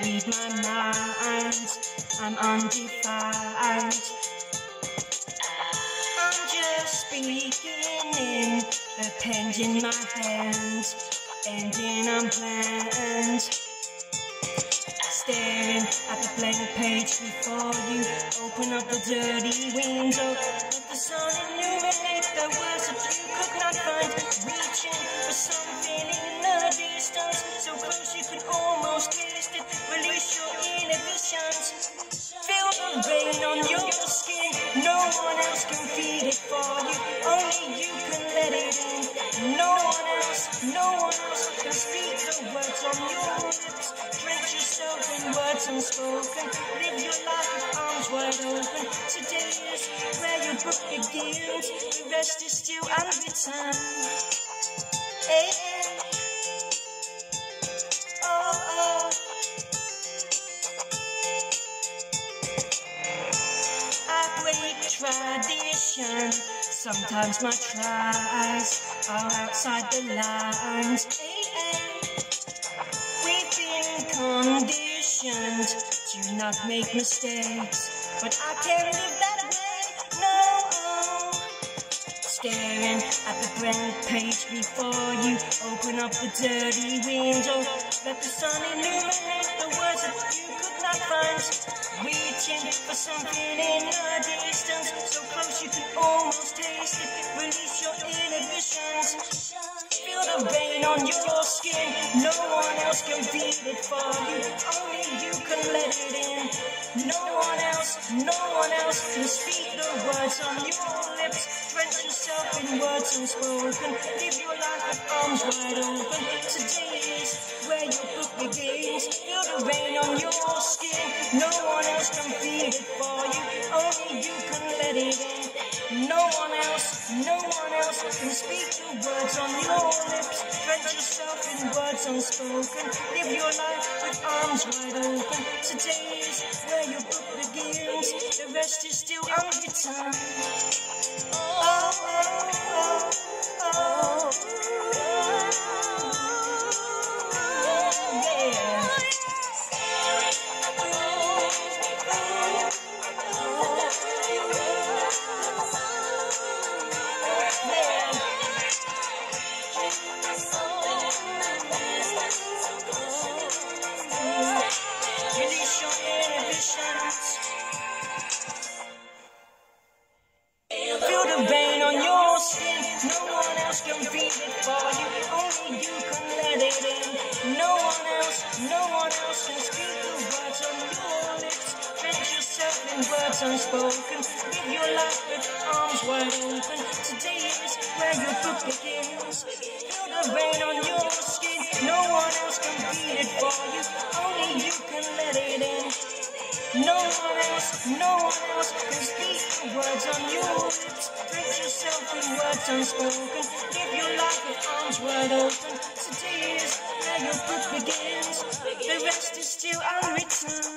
read my mind, I'm undefined. I'm just beginning, the pen's in my hands, ending unplanned. Staring at the blank page before you, open up the dirty window, let the sun illuminate the words that you could not find. Reaching for something in the distance, so close you could almost taste it. Release your inhibitions, feel the rain on your skin. No one else can feed it for you, only you can let it in. No one else can speak the words on your lips. Drench yourself in words unspoken, live your life with arms wide open. Today is where your book begins, the rest is still unwritten. Hey, oh. I break tradition, sometimes my tries are outside the lines. We've been conditioned to not make mistakes, but I can't live that way, no. Staring at the blank page before you, open up the dirty window, let the sun illuminate the words that you could not find. Reaching for something in the distance, so close you can almost taste it. Release your inhibitions, feel the rain on your skin. No one else can feed it for you, only you can let it in. No one else can speak the words on your lips. Drench yourself in words unspoken, live your life with arms wide open. Today is where your book begins, feel the rain on your skin. No one else can feed it for you, only you can let it in. No one else can speak the words on your lips. Drench yourself in words unspoken, live your life with arms wide open. Today is where your book begins, the rest is still unwritten. Release your inhibitions, feel the rain on your skin. No one else can feed it for you, only you can let it in. No one else can speak the words on your lips. Drench yourself in words unspoken, live your life with arms wide open. Today is where your book begins, feel the rain on your skin. No one else can feed it for you, only you can let it in. No one else can speak the words on your lips. Drench yourself in words unspoken, live your life with arms wide open. Today is where your book begins, the rest is still unwritten.